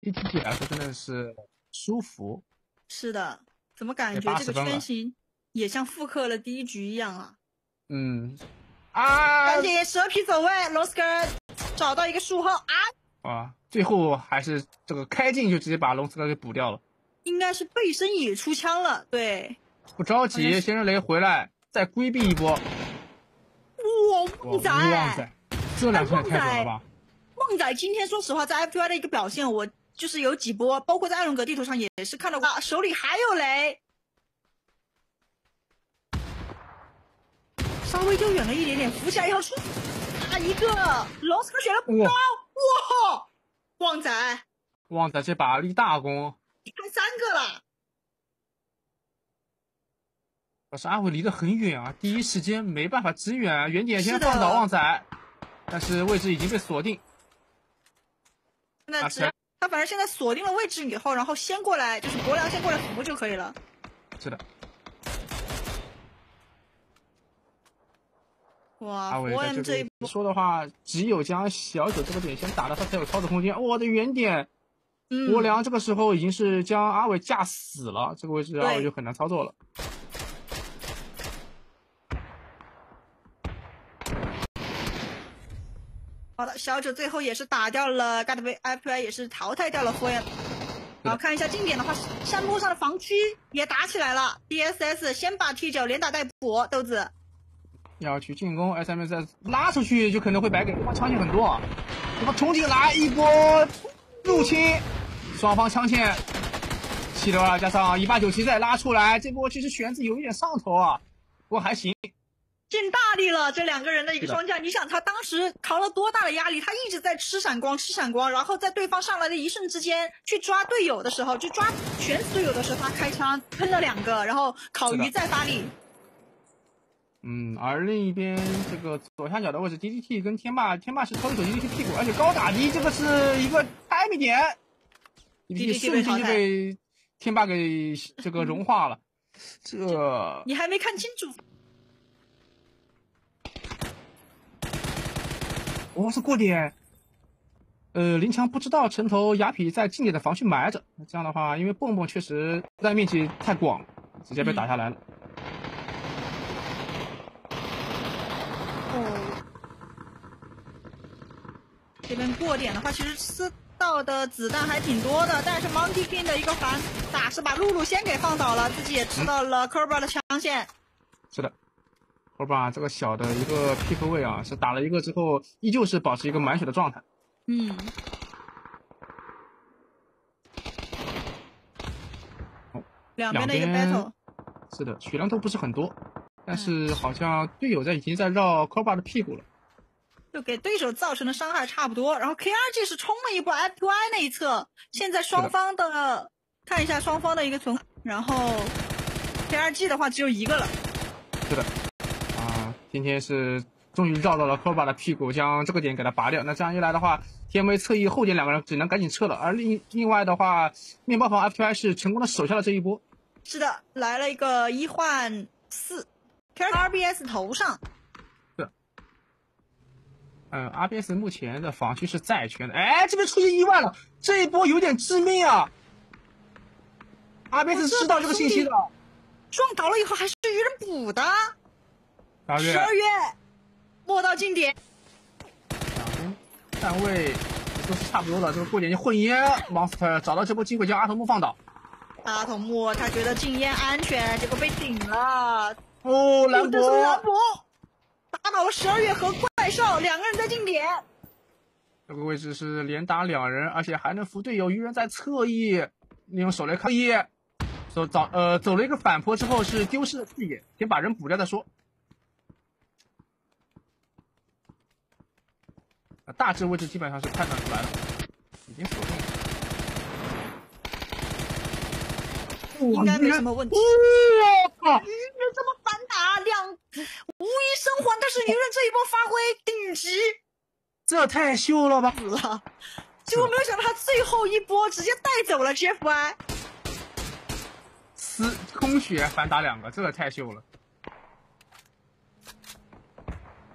DTT 来说真的是舒服。 是的，怎么感觉这个圈型也像复刻了第一局一样啊？赶紧蛇皮走位，龙 skirt 找到一个树后最后还是这个开镜就直接把龙 skirt 给补掉了。 应该是背身也出枪了，对。 不着急，先生雷回来，再规避一波。 旺仔， 这两枪也太准了吧！ 旺仔今天说实话，在 FTY 的一个表现，我就是有几波，包括在艾伦格地图上也是看到过，手里还有雷，稍微丢远了一点点，浮起来以后出一个龙 skirt 选了不高，哇！旺仔这把立大功， 开3个了。 可是阿伟离得很远啊，第一时间没办法支援，原点先放倒旺仔，但是位置已经被锁定。 那他反正现在锁定了位置以后，然后先过来就是博良先过来扶就可以了。 是的。 哇， 阿伟在这一说的话，只有将小九这个点先打到他才有操作空间。我的原点，博良这个时候已经是将阿伟架死了，这个位置阿伟就很难操作了。 好的，小九最后也是打掉了 FTY 也是淘汰掉了霍恩。然后看一下近点的话，山坡上的防区也打起来了。DSS 先把 T9 连打带补，豆子要去进攻 ，SMS 拉出去就可能会白给对方枪线很多。对方冲进来一波入侵，双方枪线762加上1897再拉出来，这波其实玄子有一点上头啊，不过还行。 尽大力了，这两个人的一个双降，你想他当时扛了多大的压力？他一直在吃闪光，然后在对方上来的一瞬之间去抓队友的时候，去抓全死队友的时候，他开枪喷了2个，然后烤鱼再发力。 而另一边这个左下角的位置 ，DDT 跟天霸是偷一手 DDT 屁股，而且高打的这个是一个 timing 点 ，DDT 瞬间就被天霸给这个融化了。这你还没看清楚。 是过点，林强不知道城头雅痞在近点的防区埋着，这样的话，因为蹦蹦确实子弹面积太广，直接被打下来了。 这边过点的话，其实吃到的子弹还挺多的，但是 Monkey King 的一个反打是把露露先给放倒了，自己也吃到了 Kerber 的枪线。 是的。后把这个小的一个 pick 位啊，是打了一个之后，依旧是保持一个满血的状态。 两边的一个 battle。 是的，血量都不是很多，但是好像队友已经在绕 Koba 的屁股了， 就给对手造成的伤害差不多。然后 KRG 是冲了一波 FTY 那一侧，现在双方的看一下双方的一个存，然后 KRG 的话只有1个了。 是的。今天是终于绕到了 Koba 的屁股，将这个点给他拔掉。那这样一来的话 ，TMA 侧翼后点2个人只能赶紧撤了。而另外的话，面包房 FTY 是成功的守下了这一波。 是的，来了一个1换4 ，RBS 头上。 是。RBS 目前的防区是在圈的。这边出现意外了，这一波有点致命啊 ！RBS 知道这个信息的， 撞倒了以后还是有人补的。12月摸到近点， 两边站位都是差不多的。这个过点就混烟 ，Monster 找到这波机会将阿童木放倒。 阿童木他觉得禁烟安全，结果被顶了。 兰博打倒了12月和怪兽2个人在近点。 这个位置是连打2人，而且还能扶队友，鱼人在侧翼利用手雷抗议，走了一个反坡之后是丢失了视野，先把人补掉再说。大致位置基本上是判断出来了，已经锁定了， 应该没什么问题。鱼人这么反打无一生还，但是鱼人这一波发挥顶级， 这太秀了吧！ 结果没有想到他最后一波直接带走了 GFY， 空血反打2个，这个太秀了。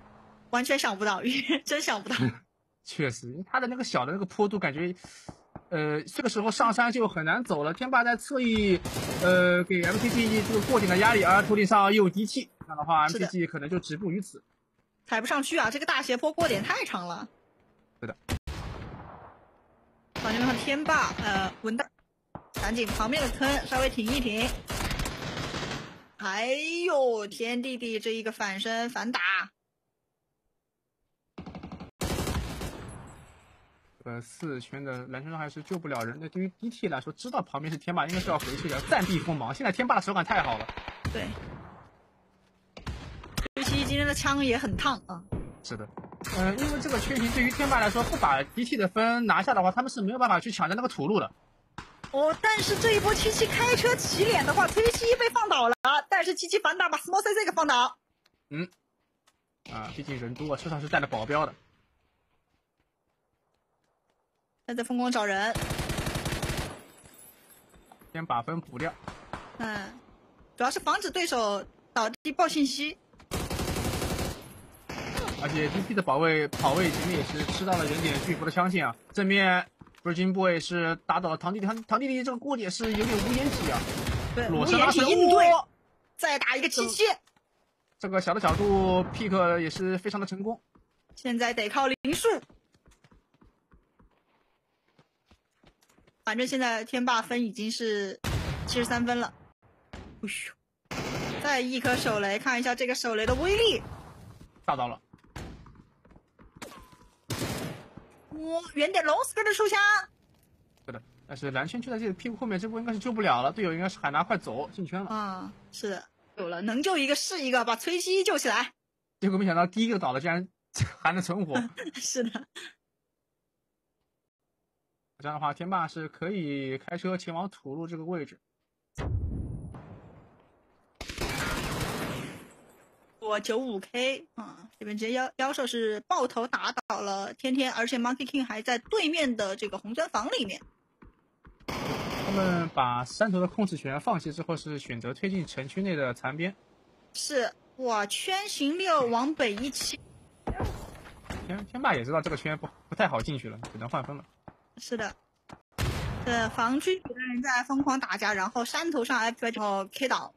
完全想不到，真想不到。 确实，他的那个小的那个坡度，感觉这个时候上山就很难走了。天霸在侧翼，给 MTG 这个过点的压力，而头顶上又有敌气，这样的话 MTG 可能就止步于此， 踩不上去啊！这个大斜坡过点太长了。 是的。 往这边看天霸，文蛋，赶紧旁边的坑稍微挺一挺。哎呦，天弟弟这一个反身反打。 4圈的蓝圈还是救不了人。那对于 DT 来说，知道旁边是天霸，应该是要回去的，暂避锋芒。现在天霸的手感太好了。 对。尤其今天的枪也很烫啊。 是的。因为这个缺形对于天霸来说，不把 DT 的分拿下的话，他们是没有办法去抢占那个土路的。 哦，但是这一波77开车起脸的话，推西被放倒了，但是77反打把 Small CC 给放倒。 毕竟人多，车上是带着保镖的。 他在疯狂找人， 先把分补掉。 主要是防止对手倒地报信息。 而且 DT 的跑位前面也是吃到了人点巨幅的枪线啊。正面 Virgin Boy 是打倒了堂弟弟，堂弟弟这个过点是有点无掩体啊。 对，无掩体应对，再打一个77。 这个小的角度 pick 也是非常的成功。 现在得靠林树。反正现在天霸分已经是73分了。再一颗手雷，看一下这个手雷的威力。 炸到了。 远点龙 Skirt 的出枪。 是的，但是蓝圈就在这个屁股后面，这波应该是救不了了，队友应该是海拿快走进圈了。 是的，有了，能救一个是一个，把崔西救起来。 结果没想到第一个倒了，竟然还能存活。 是的。 这样的话，天霸是可以开车前往土路这个位置。 我95K 这边直接妖兽是爆头打倒了天天，而且 Monkey King 还在对面的这个红砖房里面。 他们把山头的控制权放弃之后，是选择推进城区内的残边。 是哇，圈型6往北17。 天霸也知道这个圈不太好进去了，只能换分了。 是的。防区里的人在疯狂打架，然后山头上 F 然后 K 倒。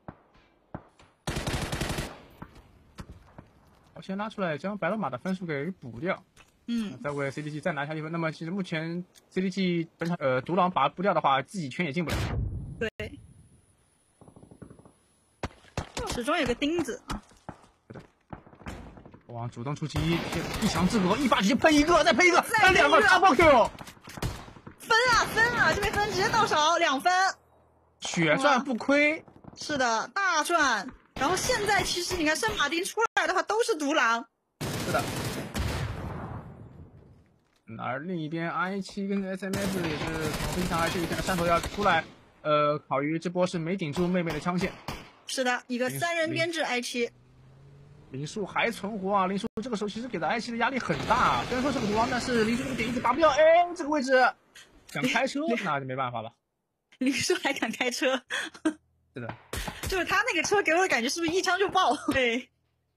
我先拉出来，将白龙马的分数给补掉。再为 CDG 再拿下一分。那么其实目前 CDG 本场独狼拔不掉的话，自己圈也进不了。 对，始终有个钉子啊。 哇，主动出击，一墙之隔，一把直接喷一个，再喷一个，再2个 double kill。 分啊！这边分直接到手2分， 血赚不亏。 是的，大赚。然后现在其实你看圣马丁出来的话都是独狼。 是的。而另一边 I7 跟 SMS 也是从非常这一片的山头要出来，考虑这波是没顶住妹妹的枪线。 是的，一个3人编制 I7。 林树还存活啊！林树这个时候其实给的 I7 的压力很大，虽然说是个独狼，但是林树这个点一直拔不掉。这个位置想开车那就没办法了。 林树还敢开车？ 是的， 就是他那个车给我的感觉是不是一枪就爆？对。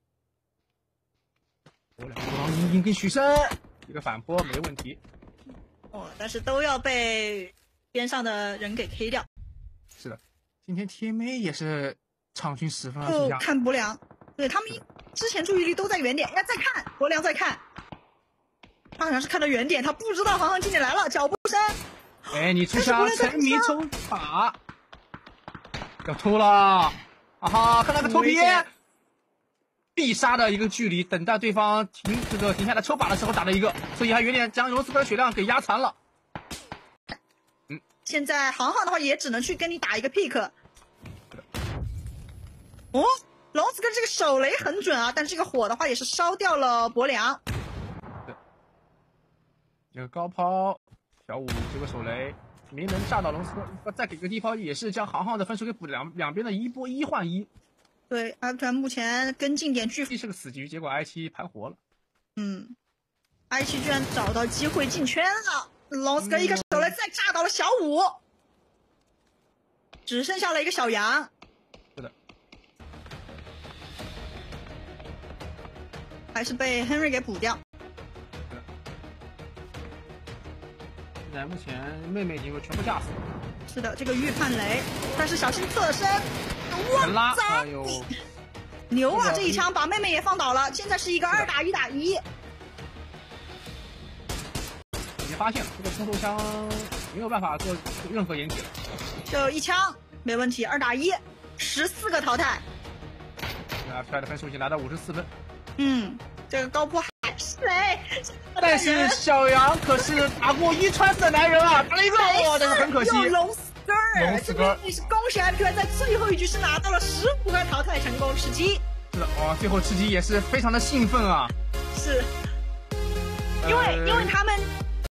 我两个独狼英英跟许生一个反坡没问题。 但是都要被边上的人给 K 掉。 是的，今天 TMA 也是场均10分啊！ 看博良，对他们之前注意力都在原点，再看博良再看，他好像是看到原点，他不知道航航经理来了，脚步声。 你出枪沉迷抽塔，要吐了！看那个头皮，必杀的一个距离，等待对方停下来抽靶的时候打了一个，所以还有点将罗斯科的血量给压残了。 现在航航的话也只能去跟你打一个 pick。龙斯科这个手雷很准啊，但是这个火的话也是烧掉了博良。 这个高抛小五这个手雷没能炸到龙斯科，再给个低抛也是将航航的分数给补两边的一波1换1。 对，阿团目前跟进点巨是个死局，结果 I7 盘活了。 I7 居然找到机会进圈了，龙斯科一个手雷再炸倒了小五，只剩下了一个小杨。 是的， 还是被 Henry 给补掉。 现在目前妹妹已经被全部架死了。 是的，这个预判雷，但是小心侧身。 拉， 我操！ 哎呦， 牛啊！这一枪把妹妹也放倒了，现在是一个2打1打1。 已经发现了这个冲头枪没有办法做任何掩体了。 就一枪没问题，2打1，14个淘汰。 出来的分数已经来到54分。 这个高坡还是雷， 但是小杨可是打过一穿四的男人啊，打了一个，哇，但是很可惜。 龙死根儿， 龙死根儿。 这是恭喜 MPY 在最后一局是拿到了15个淘汰成功吃鸡。 是的，哇，最后吃鸡也是非常的兴奋啊。 是，因为他们